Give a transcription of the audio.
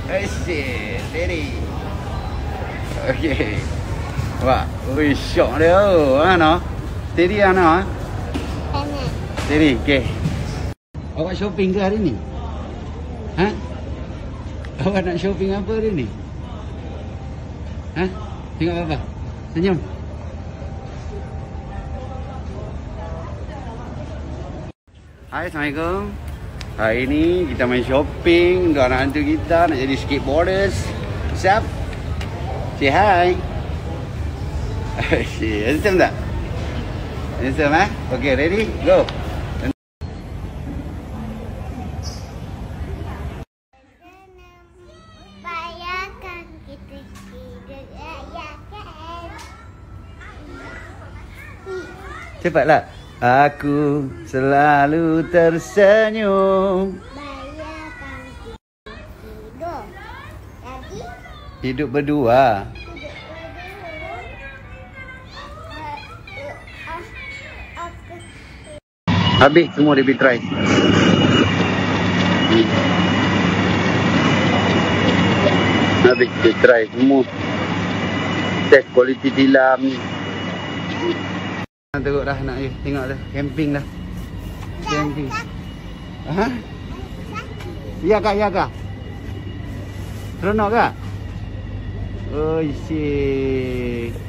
Asyik, steady. Okey. Wah, ui syok dia. No? Steady no? Kanan. Steady, okey. Awak shopping ke hari ni? Ha? Awak nak shopping apa hari ni? Ha? Tengok apa? Senyum. Hai, Assalamualaikum. Hari ni kita main shopping. Dua anak hantu kita nak jadi skateboarders. Siap? Say hi. Handsome tak? Handsome eh? Okay, ready? Go. Bayangkan kita hidup rayakan. Cepatlah. Aku selalu tersenyum. Bayangkan kita hidup. Jadi Hidup berdua. Habis semua dia pergi try. Habis dia try semua. Test kualiti tilam ni. Teruk dah nak je. Tengok dah. Camping dah. Camping. Ha? Ya kak, ya kak. Seronok kak? Oh, shit.